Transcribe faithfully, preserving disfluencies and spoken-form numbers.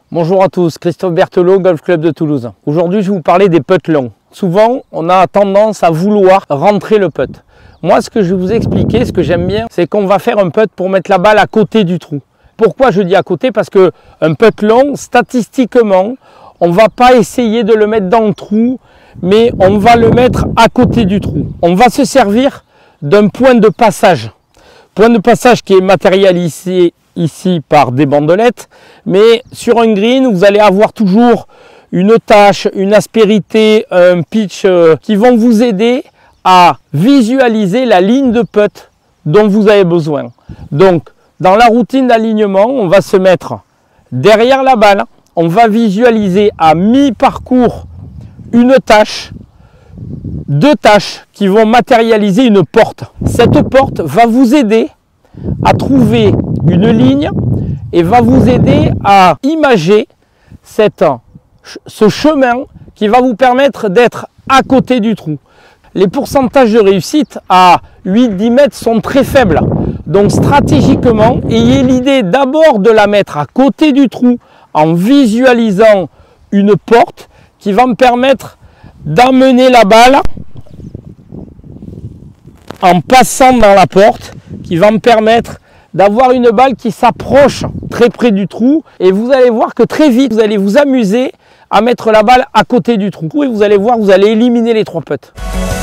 Bonjour à tous, Christophe Berthelot, Golf Club de Toulouse. Aujourd'hui, je vais vous parler des putts longs. Souvent, on a tendance à vouloir rentrer le putt. Moi, ce que je vais vous expliquer, ce que j'aime bien, c'est qu'on va faire un putt pour mettre la balle à côté du trou. Pourquoi je dis à côté? Parce que un putt long, statistiquement, on ne va pas essayer de le mettre dans le trou, mais on va le mettre à côté du trou. On va se servir d'un point de passage. Point de passage qui est matérialisé ici par des bandelettes, mais sur un green, vous allez avoir toujours une tâche, une aspérité, un pitch euh, qui vont vous aider à visualiser la ligne de putt dont vous avez besoin. Donc, dans la routine d'alignement, on va se mettre derrière la balle, on va visualiser à mi-parcours une tâche, deux tâches qui vont matérialiser une porte. Cette porte va vous aider à trouver une ligne et va vous aider à imager cette, ce chemin qui va vous permettre d'être à côté du trou. Les pourcentages de réussite à huit à dix mètres sont très faibles. Donc stratégiquement, ayez l'idée d'abord de la mettre à côté du trou en visualisant une porte qui va me permettre d'amener la balle en passant dans la porte, qui va me permettre d'avoir une balle qui s'approche très près du trou, et vous allez voir que très vite vous allez vous amuser à mettre la balle à côté du trou et vous allez voir, vous allez éliminer les trois putts.